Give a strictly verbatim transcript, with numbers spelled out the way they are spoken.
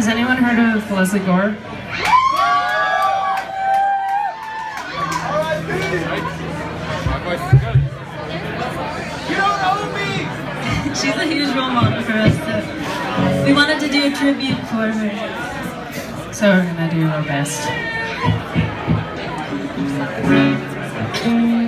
anyone heard of Leslie Gore? You don't owe me! She's a huge role model for us, so we wanted to do a tribute for her. So we're gonna do our best.